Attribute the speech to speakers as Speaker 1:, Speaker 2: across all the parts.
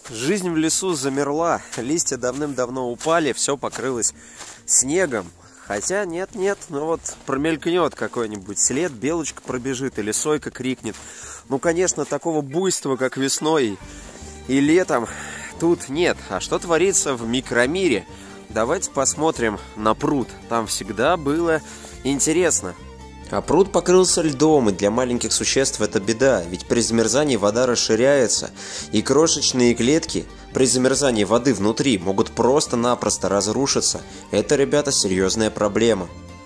Speaker 1: Жизнь в лесу замерла, листья давным-давно упали, все покрылось снегом. Хотя нет, ну вот промелькнет какой-нибудь след, белочка пробежит или сойка крикнет. Ну, конечно, такого буйства, как весной и летом, тут нет. А что творится в микромире? Давайте посмотрим на пруд. Там всегда было интересно. А пруд покрылся льдом, и для маленьких существ это беда, ведь при замерзании вода расширяется, и крошечные клетки при замерзании воды внутри могут просто-напросто разрушиться. Это, ребята, серьезная проблема.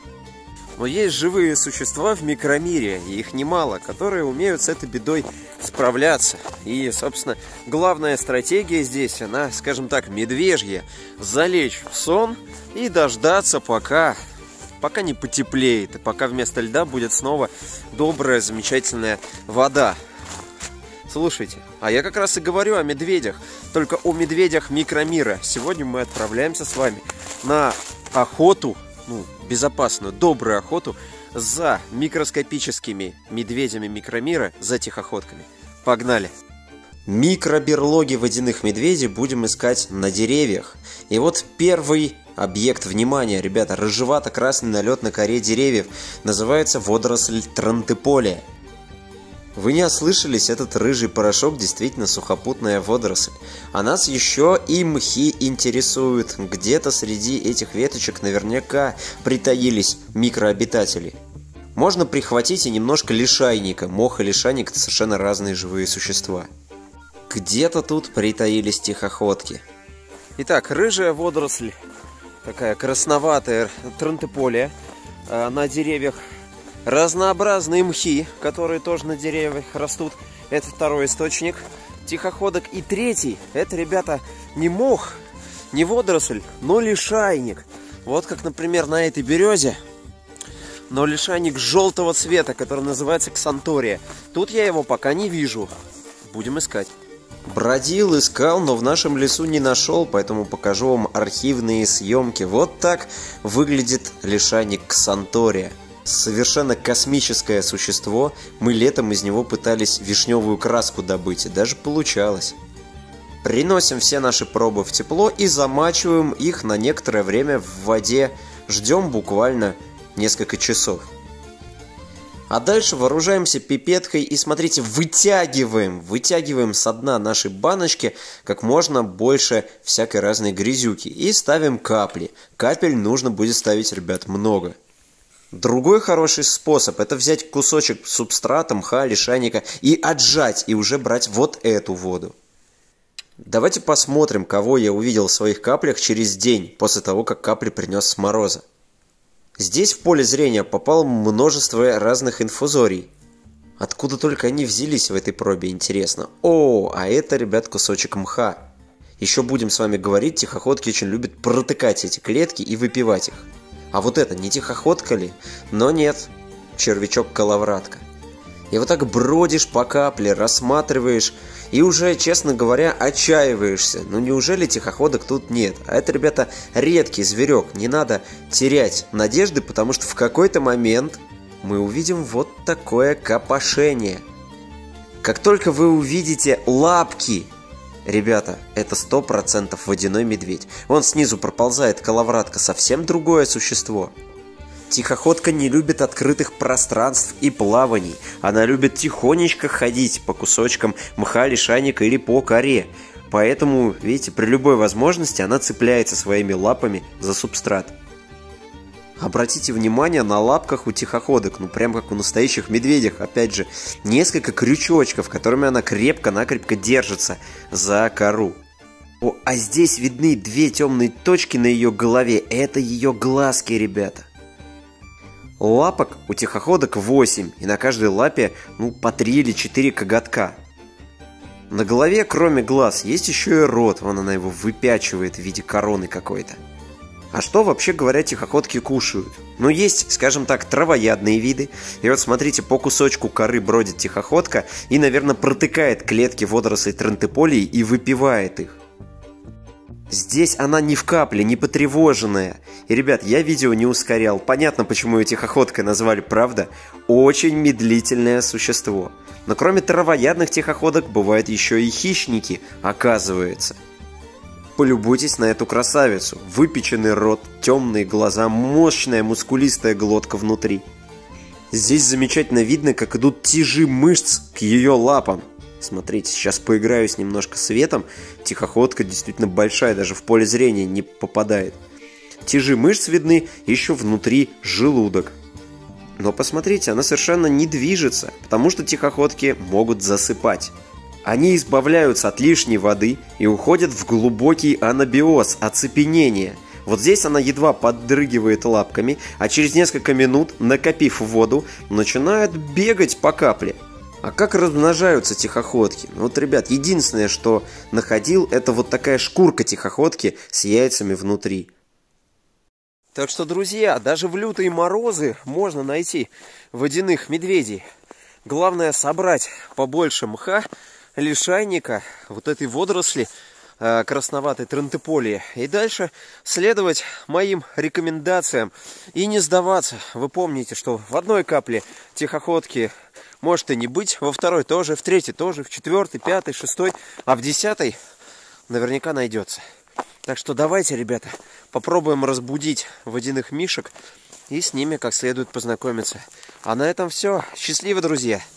Speaker 1: Но есть живые существа в микромире, и их немало, которые умеют с этой бедой справляться. И, собственно, главная стратегия здесь, она, скажем так, медвежья. Залечь в сон и дождаться, пока не потеплеет, и пока вместо льда будет снова добрая, замечательная вода. Слушайте, а я как раз и говорю о медведях, только о медведях микромира. Сегодня мы отправляемся с вами на охоту, безопасную, добрую охоту за микроскопическими медведями микромира, за тихоходками. Погнали! Микроберлоги водяных медведей будем искать на деревьях. И вот первый объект внимания, ребята, рыжевато-красный налет на коре деревьев, называется водоросль Трантеполия. Вы не ослышались, этот рыжий порошок действительно сухопутная водоросль. А нас еще и мхи интересуют. Где-то среди этих веточек наверняка притаились микрообитатели. Можно прихватить и немножко лишайника. Мох и лишайник – это совершенно разные живые существа. Где-то тут притаились тихоходки. Итак, рыжая водоросль, такая красноватая Трантеполия, на деревьях. Разнообразные мхи, которые тоже на деревьях растут. Это второй источник тихоходок. И третий, это, ребята, не мох, не водоросль, но лишайник. Вот как, например, на этой березе. Но лишайник желтого цвета, который называется ксантория. Тут я его пока не вижу. Будем искать. Бродил, искал, но в нашем лесу не нашел, поэтому покажу вам архивные съемки. Вот так выглядит лишайник ксантория. Совершенно космическое существо. Мы летом из него пытались вишневую краску добыть, и даже получалось. Приносим все наши пробы в тепло и замачиваем их на некоторое время в воде. Ждем буквально несколько часов. А дальше вооружаемся пипеткой и, смотрите, вытягиваем со дна нашей баночки как можно больше всякой разной грязюки. И ставим капли. Капель нужно будет ставить, ребят, много. Другой хороший способ – это взять кусочек субстрата, мха, лишайника и отжать, и уже брать вот эту воду. Давайте посмотрим, кого я увидел в своих каплях через день после того, как капли принес с мороза. Здесь в поле зрения попало множество разных инфузорий. Откуда только они взялись в этой пробе, интересно. О, а это, ребят, кусочек мха. Еще будем с вами говорить, тихоходки очень любят протыкать эти клетки и выпивать их. А вот это не тихоходка ли? Но нет, червячок-коловратка. И вот так бродишь по капле, рассматриваешь и уже, честно говоря, отчаиваешься. Ну неужели тихоходок тут нет? А это, ребята, редкий зверек. Не надо терять надежды, потому что в какой-то момент мы увидим вот такое копошение. Как только вы увидите лапки, ребята, это 100% водяной медведь. Вон снизу проползает коловратка, совсем другое существо. Тихоходка не любит открытых пространств и плаваний. Она любит тихонечко ходить по кусочкам мха, лишайника или по коре. Поэтому, видите, при любой возможности она цепляется своими лапами за субстрат. Обратите внимание на лапках у тихоходок, прям как у настоящих медведях. Опять же, несколько крючочков, которыми она крепко-накрепко держится за кору. О, а здесь видны две темные точки на ее голове. Это ее глазки, ребята. Лапок у тихоходок 8, и на каждой лапе по 3 или 4 коготка. На голове, кроме глаз, есть еще и рот, вон она его выпячивает в виде короны какой-то. А что, вообще говоря, тихоходки кушают? Есть, скажем так, травоядные виды. И вот смотрите, по кусочку коры бродит тихоходка и, наверное, протыкает клетки водорослей Трантеполии и выпивает их. Здесь она ни в капле не потревоженная. И, ребят, я видео не ускорял. Понятно, почему ее тихоходкой назвали, правда? Очень медлительное существо. Но кроме травоядных тихоходок бывают еще и хищники, оказывается. Полюбуйтесь на эту красавицу. Выпеченный рот, темные глаза, мощная мускулистая глотка внутри. Здесь замечательно видно, как идут тяжи мышц к ее лапам. Смотрите, сейчас поиграюсь немножко светом. Тихоходка действительно большая, даже в поле зрения не попадает. Тяжи мышц видны, еще внутри желудок. Но посмотрите, она совершенно не движется, потому что тихоходки могут засыпать. Они избавляются от лишней воды и уходят в глубокий анабиоз, оцепенение. Вот здесь она едва поддрыгивает лапками, а через несколько минут, накопив воду, начинает бегать по капле. А как размножаются тихоходки? Вот, ребят, единственное, что находил, это вот такая шкурка тихоходки с яйцами внутри. Так что, друзья, даже в лютые морозы можно найти водяных медведей. Главное собрать побольше мха, лишайника, вот этой водоросли красноватой трантеполии. И дальше следовать моим рекомендациям и не сдаваться. Вы помните, что в одной капле тихоходки может и не быть, во второй тоже, в третьей тоже, в четвертой, пятой, шестой, а в десятой наверняка найдется. Так что давайте, ребята, попробуем разбудить водяных мишек и с ними как следует познакомиться. А на этом все. Счастливо, друзья!